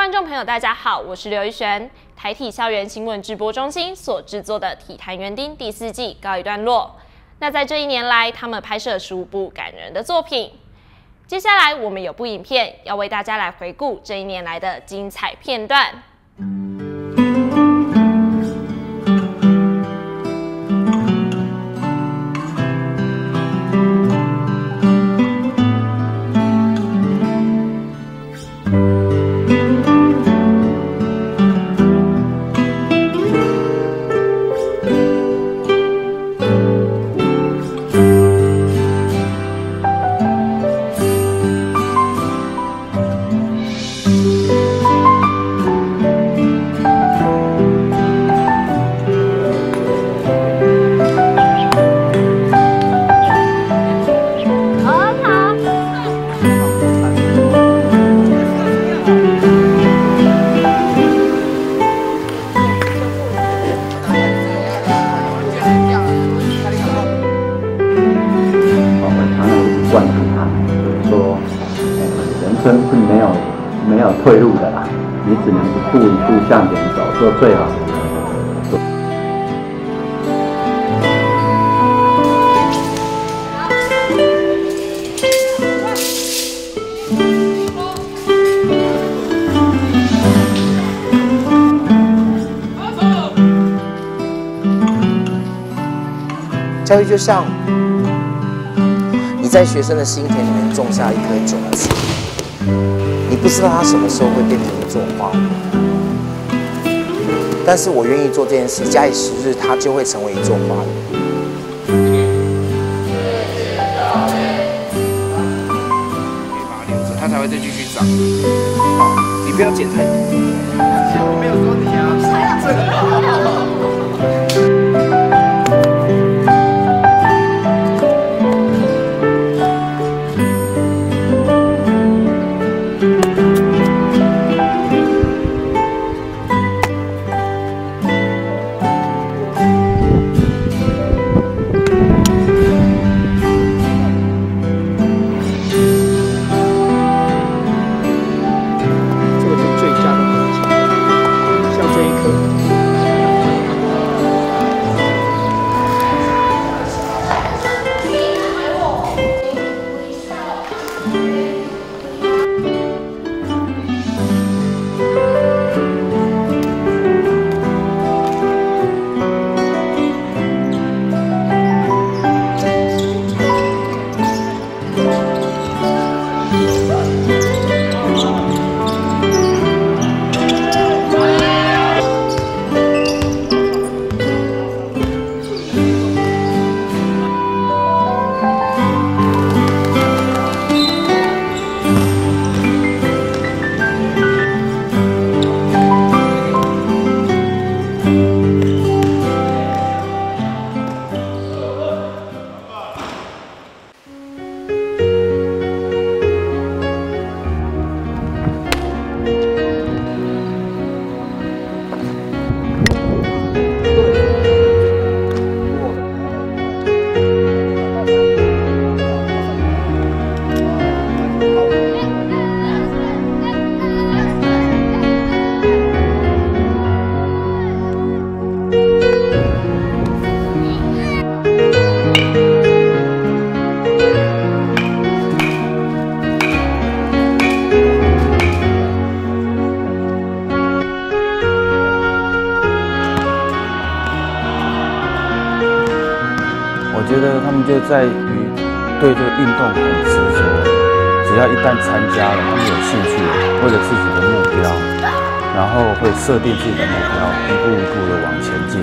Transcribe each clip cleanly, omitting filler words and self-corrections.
观众朋友，大家好，我是刘一璇。台体校园新闻直播中心所制作的《体坛园丁》第4季告一段落。那在这1年来，他们拍摄了15部感人的作品。接下来，我们有部影片要为大家来回顾这1年来的精彩片段。 人生是没有退路的啦，你只能一步一步向前走，做最好的。 教育就像你在学生的心田里面种下一颗种子，你不知道它什么时候会变成一座花，但是我愿意做这件事，假以时日，它就会成为一座花园。可以把它留着，它才会再继续长。好，你不要剪太多。我没有说你啊，这个。 我觉得他们就在于对这个运动很执着，只要一旦参加了，他们有兴趣，为了自己的目标，然后会设定自己的目标，一步一步的往前进。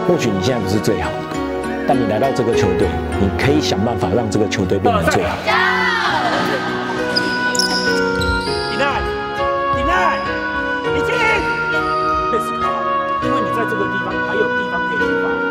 或许你现在不是最好，但你来到这个球队，你可以想办法让这个球队变成最好。 迪奈，你进！贝斯卡，因为你在这个地方还有地方可以去发挥。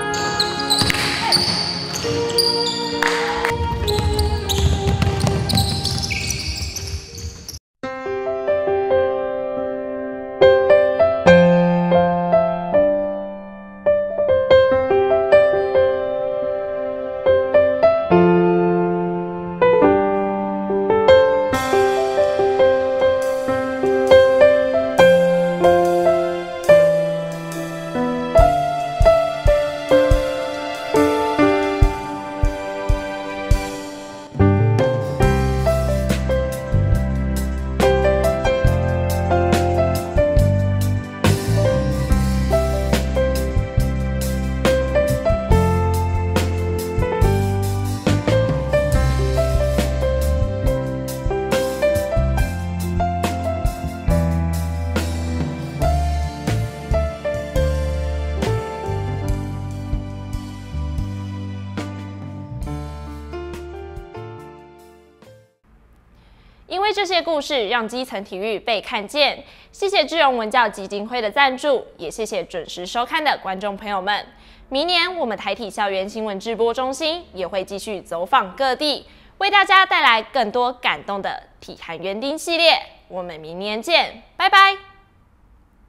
因为这些故事让基层体育被看见，谢谢智荣文教基金会的赞助，也谢谢准时收看的观众朋友们。明年我们台体校园新闻直播中心也会继续走访各地，为大家带来更多感动的体坛园丁系列。我们明年见，拜拜。